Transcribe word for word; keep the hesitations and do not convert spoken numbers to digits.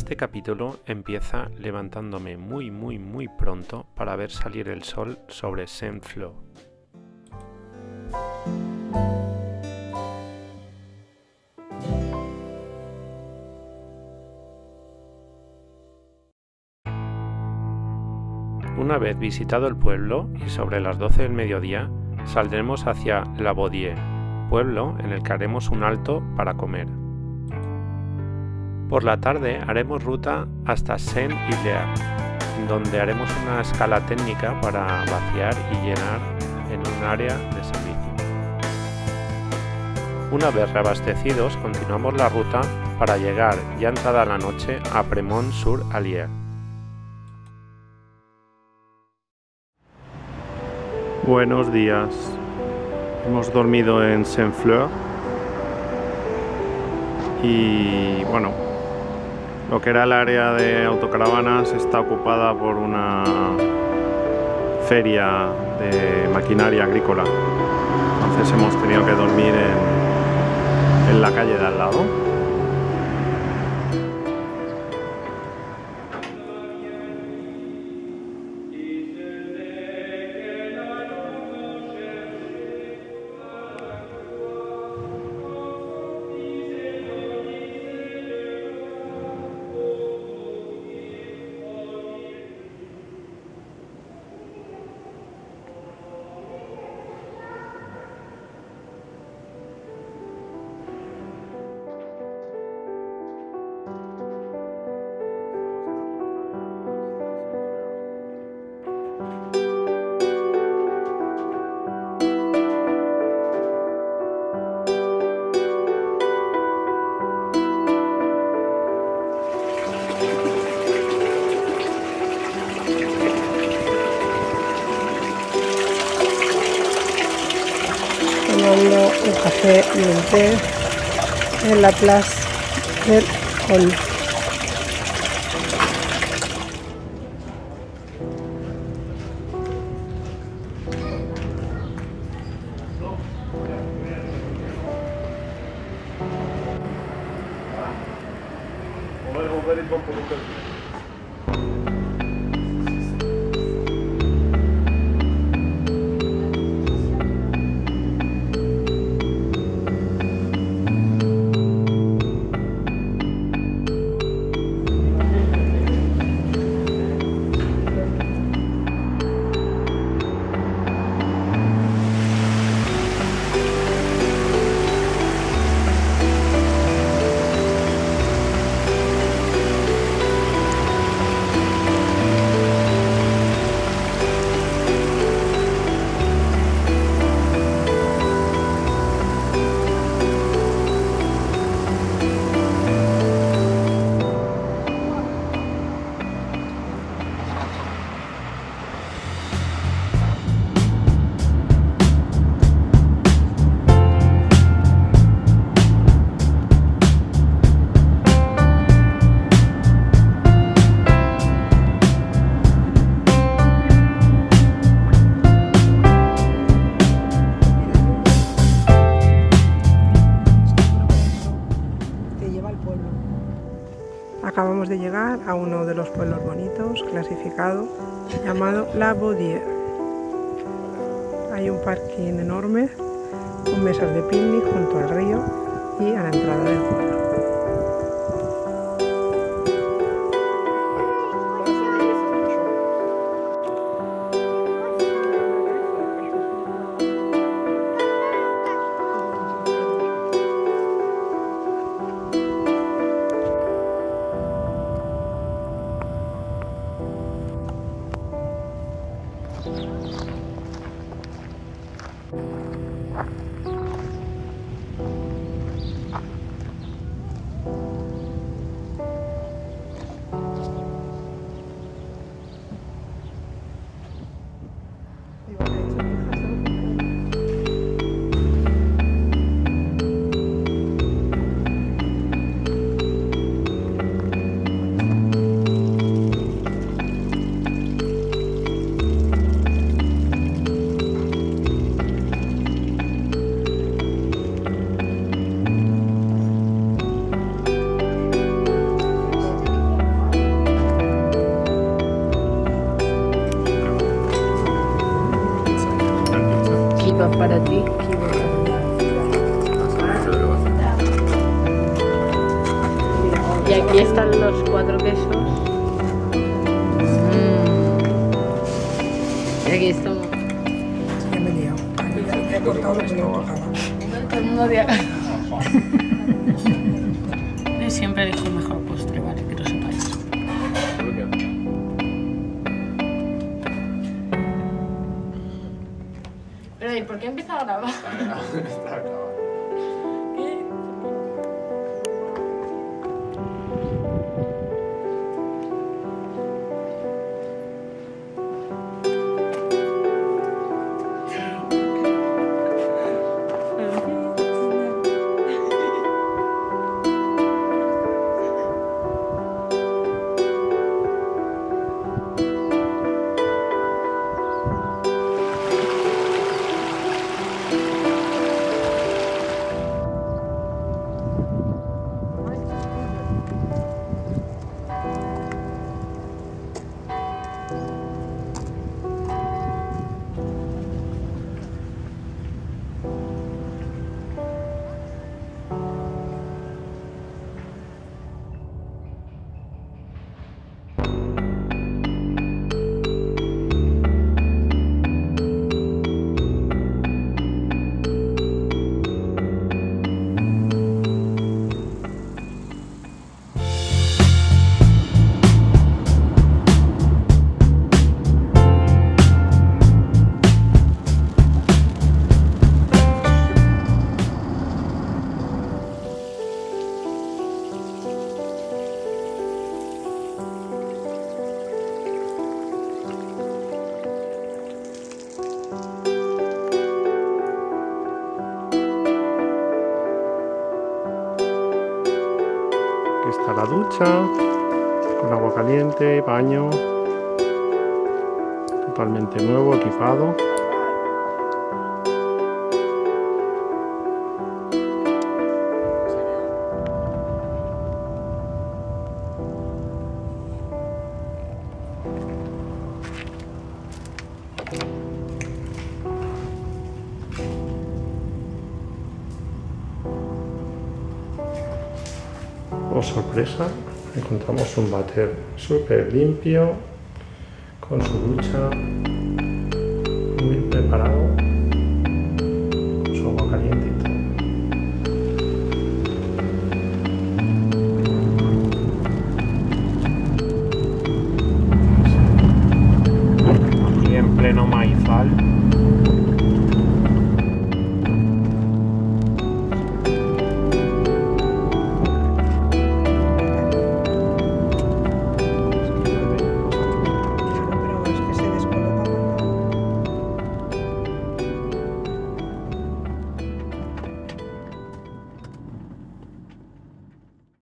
Este capítulo empieza levantándome muy muy muy pronto para ver salir el sol sobre Saint-Flour. Una vez visitado el pueblo y sobre las doce del mediodía, saldremos hacia La Baudière, pueblo en el que haremos un alto para comer. Por la tarde haremos ruta hasta Saint-Hilaire, donde haremos una escala técnica para vaciar y llenar en un área de servicio. Una vez reabastecidos, continuamos la ruta para llegar ya entrada la noche a Premont-sur-Allier. Buenos días. Hemos dormido en Saint-Flour y bueno, lo que era el área de autocaravanas está ocupada por una feria de maquinaria agrícola. Entonces hemos tenido que dormir en, en la calle de al lado. Tomando un café y un té en la plaza del Hall. Acabamos de llegar a uno de los pueblos bonitos, clasificado, llamado La Baudière. Hay un parking enorme con mesas de picnic junto al río y a la entrada del pueblo. para ti. Y aquí están los cuatro quesos. Mm. Y aquí estamos. Ya me he liado. He cortado lo que no tocaba. Todo el mundo de acá. Yo siempre elijo el mejor postre, vale, que lo sepáis. Pero ¿y por qué empieza a grabar? Está grabado. ¿Qué? Aquí está la ducha, con agua caliente, baño, totalmente nuevo, equipado. Oh, sorpresa, encontramos un váter súper limpio, con su ducha, muy preparado, con su agua caliente y todo. Aquí en pleno maizal.